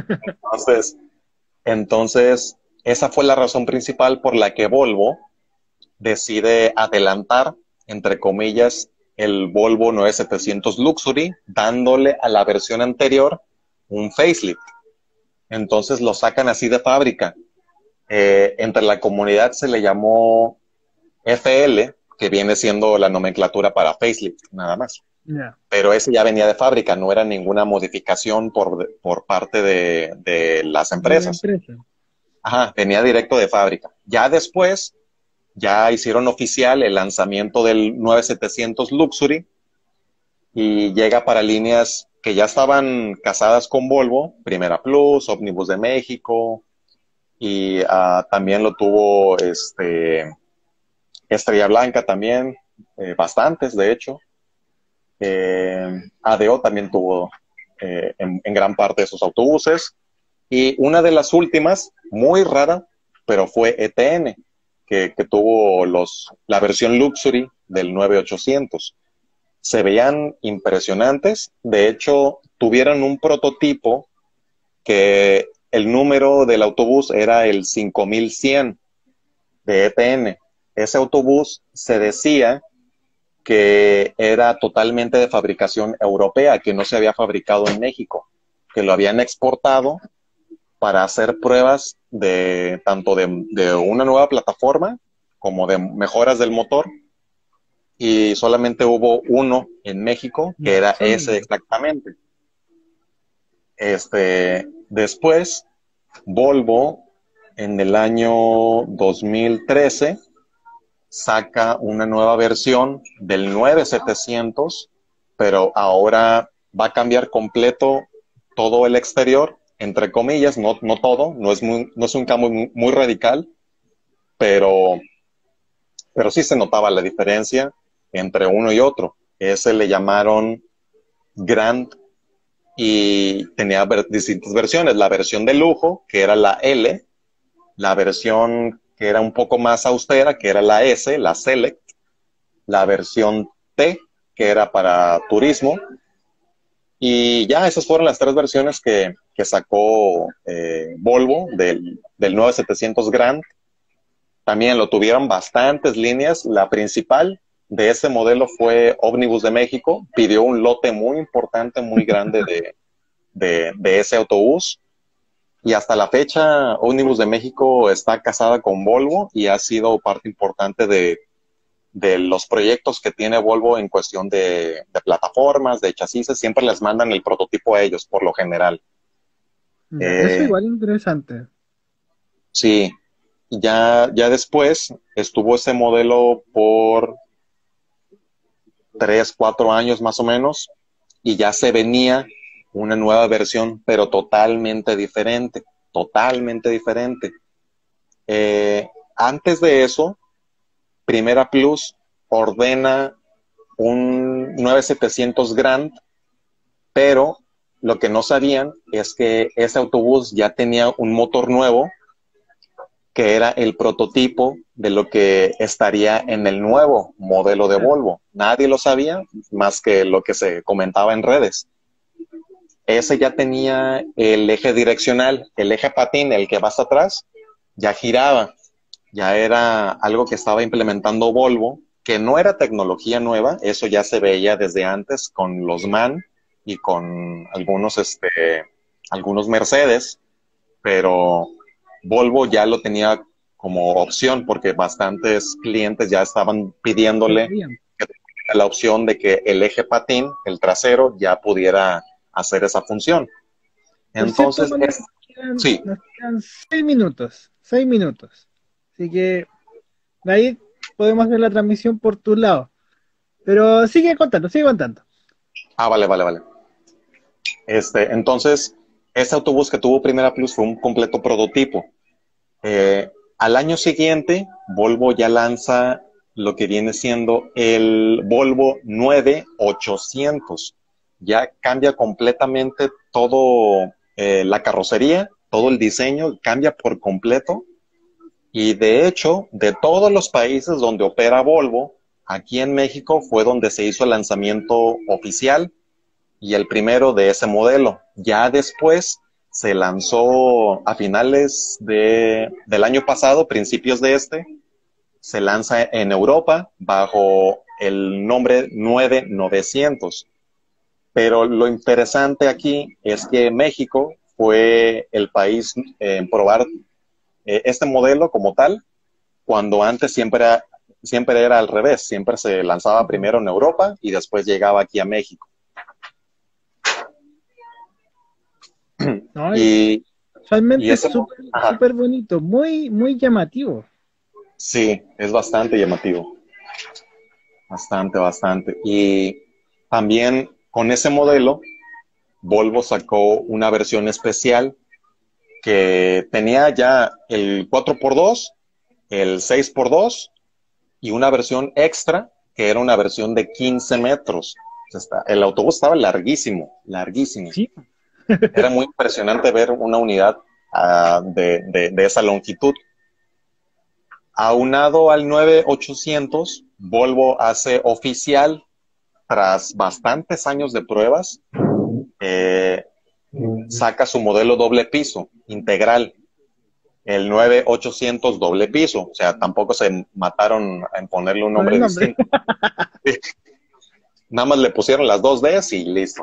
Entonces, esa fue la razón principal por la que Volvo decide adelantar, entre comillas, el Volvo 9700 Luxury, dándole a la versión anterior un facelift. Entonces lo sacan así de fábrica. Entre la comunidad se le llamó FL, que viene siendo la nomenclatura para facelift, nada más. Yeah. Pero ese ya venía de fábrica, no era ninguna modificación por parte de las empresas. Ajá, venía directo de fábrica. Ya después, ya hicieron oficial el lanzamiento del 9700 Luxury y llega para líneas que ya estaban casadas con Volvo, Primera Plus, Ómnibus de México, y también lo tuvo Estrella Blanca también, bastantes de hecho. ADO también tuvo en gran parte de sus autobuses. Y una de las últimas, muy rara, pero fue ETN, que tuvo la versión Luxury del 9800. Se veían impresionantes. De hecho, tuvieron un prototipo que el número del autobús era el 5100 de ETN. Ese autobús se decía que era totalmente de fabricación europea, que no se había fabricado en México, que lo habían exportado para hacer pruebas de tanto de una nueva plataforma como de mejoras del motor, y solamente hubo uno en México que era ese exactamente. Después, Volvo en el año 2013 saca una nueva versión del 9700, pero ahora va a cambiar completo todo el exterior, entre comillas, no todo, no es un cambio muy radical, pero sí se notaba la diferencia entre uno y otro. Ese le llamaron Grand y tenía distintas versiones. La versión de lujo, que era la L, la versión que era un poco más austera, que era la S, la Select, la versión T, que era para turismo, y ya esas fueron las tres versiones que sacó Volvo del 9700 Grand. También lo tuvieron bastantes líneas. La principal de ese modelo fue Ómnibus de México, pidió un lote muy importante, muy grande de ese autobús. Y hasta la fecha, Ómnibus de México está casada con Volvo y ha sido parte importante de los proyectos que tiene Volvo en cuestión de plataformas, de chasis. Siempre les mandan el prototipo a ellos, por lo general. Eso igual interesante. Sí, ya después estuvo ese modelo por 3, 4 años más o menos, y ya se venía una nueva versión, pero totalmente diferente, totalmente diferente. Antes de eso, Primera Plus ordena un 9700 Grand, pero lo que no sabían es que ese autobús ya tenía un motor nuevo, que era el prototipo de lo que estaría en el nuevo modelo de Volvo. Nadie lo sabía más que lo que se comentaba en redes. Ese ya tenía el eje direccional, el eje patín, el que va hasta atrás, ya giraba. Ya era algo que estaba implementando Volvo, que no era tecnología nueva, eso ya se veía desde antes con los MAN y con algunos Mercedes, pero Volvo ya lo tenía como opción porque bastantes clientes ya estaban pidiéndole la opción de que el eje patín, el trasero, ya pudiera hacer esa función. Entonces, sí. Nos quedan 6 minutos, 6 minutos. Así que de ahí podemos hacer la transmisión por tu lado. Pero sigue contando, sigue contando. Vale. Entonces, ese autobús que tuvo Primera Plus fue un completo prototipo. Al año siguiente, Volvo ya lanza lo que viene siendo el Volvo 9800. Ya cambia completamente todo, la carrocería, todo el diseño, cambia por completo. Y de hecho, de todos los países donde opera Volvo, aquí en México fue donde se hizo el lanzamiento oficial y el primero de ese modelo. Ya después se lanzó a finales del año pasado, principios de se lanza en Europa bajo el nombre 9900. Pero lo interesante aquí es que México fue el país en probar este modelo como tal, cuando antes siempre era al revés, siempre se lanzaba primero en Europa y después llegaba aquí a México. No, y realmente es ese, súper bonito, muy, muy llamativo. Sí, es bastante llamativo. Bastante. Y también con ese modelo, Volvo sacó una versión especial que tenía ya el 4x2, el 6x2 y una versión extra, que era una versión de 15 metros. O sea, el autobús estaba larguísimo, larguísimo. Sí. Era muy impresionante ver una unidad de esa longitud. Aunado al 9800, Volvo hace oficial, tras bastantes años de pruebas, eh, saca su modelo doble piso, integral, el 9800 doble piso. O sea, tampoco se mataron en ponerle un Con el nombre nombre. distinto. Nada más le pusieron las dos Ds y listo.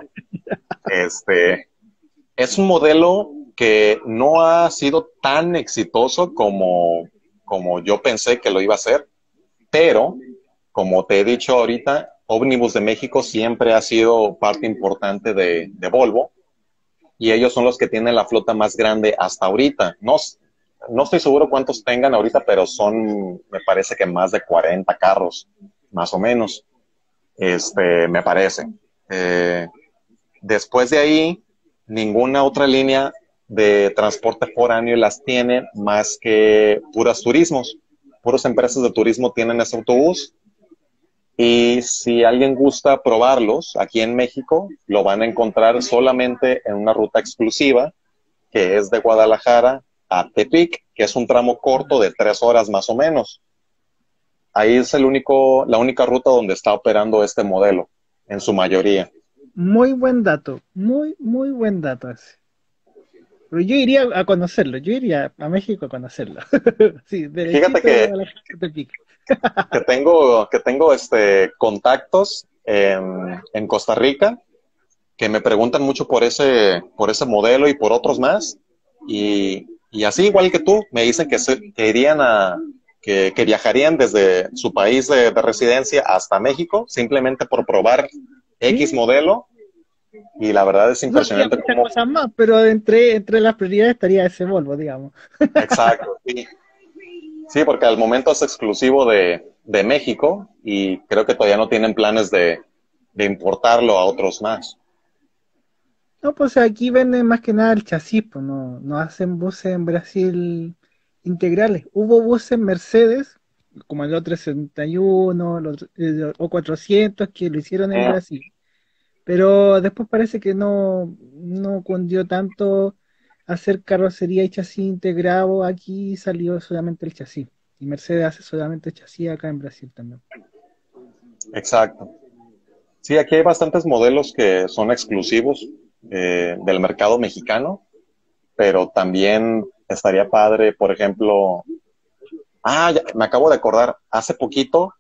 Es un modelo que no ha sido tan exitoso como yo pensé que lo iba a ser, pero como te he dicho ahorita, Ómnibus de México siempre ha sido parte importante de Volvo, y ellos son los que tienen la flota más grande hasta ahorita. No, no estoy seguro cuántos tengan ahorita, pero son, me parece que más de 40 carros, más o menos, me parece. Después de ahí, ninguna otra línea de transporte foráneo las tiene más que puras turismos. Puras empresas de turismo tienen ese autobús. Y si alguien gusta probarlos aquí en México, lo van a encontrar solamente en una ruta exclusiva, que es de Guadalajara a Tepic, que es un tramo corto de 3 horas más o menos. Ahí es la única ruta donde está operando este modelo, en su mayoría. Muy buen dato, muy buen dato ese. Pero yo iría a conocerlo, yo iría a México a conocerlo. Sí, Fíjate derechito que, a la gente de Pique. que tengo contactos en Costa Rica que me preguntan mucho por ese modelo y por otros más. Y así, igual que tú, me dicen que irían que viajarían desde su país de residencia hasta México, simplemente por probar X Sí, modelo. Y la verdad es no había impresionante muchas cómo. cosas más, pero entre las prioridades estaría ese Volvo, digamos. Exacto, sí. Sí, porque al momento es exclusivo de México y creo que todavía no tienen planes de importarlo a otros más. No, pues aquí venden más que nada el chasis, pues no hacen buses en Brasil integrales. Hubo buses Mercedes, como el O361, el O400, que lo hicieron en Mm, Brasil. Pero después parece que no cundió tanto hacer carrocería y chasis integrado. Aquí salió solamente el chasis. Y Mercedes hace solamente chasis acá en Brasil también. exacto. Sí, aquí hay bastantes modelos que son exclusivos del mercado mexicano, pero también estaría padre, por ejemplo, me acabo de acordar, hace poquito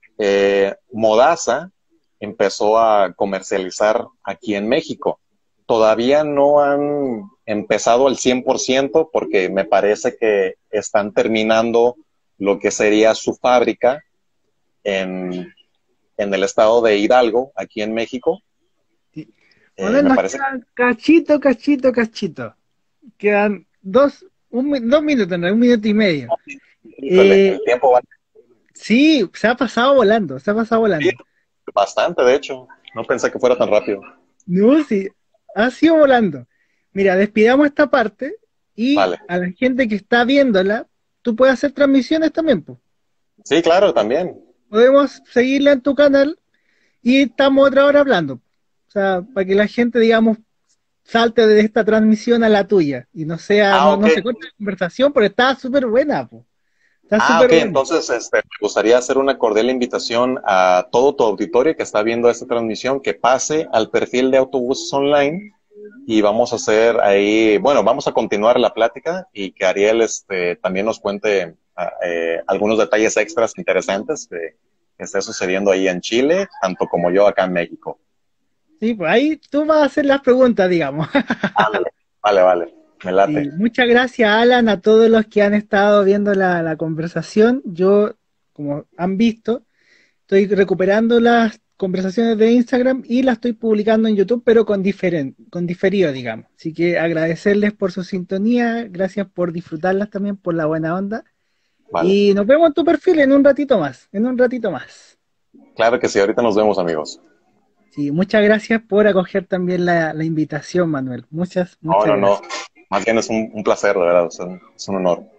Modaza empezó a comercializar aquí en México. Todavía no han empezado al 100% porque me parece que están terminando lo que sería su fábrica en, en el estado de Hidalgo, aquí en México. Sí. Manuel, Me nos parece quedan cachito. Quedan 2 minutos, no, 1 minuto y medio. híjole, Eh, el tiempo va sí, se ha pasado volando. bastante, de hecho. No pensé que fuera tan rápido. No, sí, ha sido volando. Mira, despidamos esta parte y Vale. a la gente que está viéndola, tú puedes hacer transmisiones también, pues. Sí, claro, también. Podemos seguirla en tu canal y estamos otra hora hablando. O sea, para que la gente, digamos, salte de esta transmisión a la tuya y no sea, Ah, no, ok. no se corte la conversación, porque está súper buena, pues. Está Ok, súper buena. entonces me gustaría hacer una cordial invitación a todo tu auditorio que está viendo esta transmisión, que pase al perfil de Autobuses Online y vamos a hacer ahí, bueno, vamos a continuar la plática y que Ariel también nos cuente algunos detalles extras interesantes que esté sucediendo ahí en Chile, tanto como yo acá en México. Sí, pues ahí tú vas a hacer las preguntas, digamos. Ándale. Vale, vale, me late. Sí, muchas gracias, Alan, a todos los que han estado viendo la conversación. Yo, como han visto, estoy recuperando las conversaciones de Instagram y las estoy publicando en YouTube, pero con diferido, digamos. Así que agradecerles por su sintonía, gracias por disfrutarlas también, por la buena onda. Vale. Y nos vemos en tu perfil en un ratito más, en un ratito más. Claro que sí, ahorita nos vemos, amigos. Sí, muchas gracias por acoger también la invitación, Manuel. Muchas, No, muchas no, no. gracias. más bien es un placer, de verdad, o sea, es un honor.